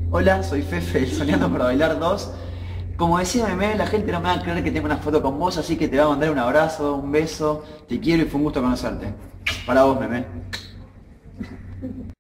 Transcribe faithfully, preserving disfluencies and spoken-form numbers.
Hola, soy Fefe, del Soñando para Bailar dos. Como decía Meme, la gente no me va a creer que tengo una foto con vos, así que te voy a mandar un abrazo, un beso. Te quiero y fue un gusto conocerte. Para vos, Meme.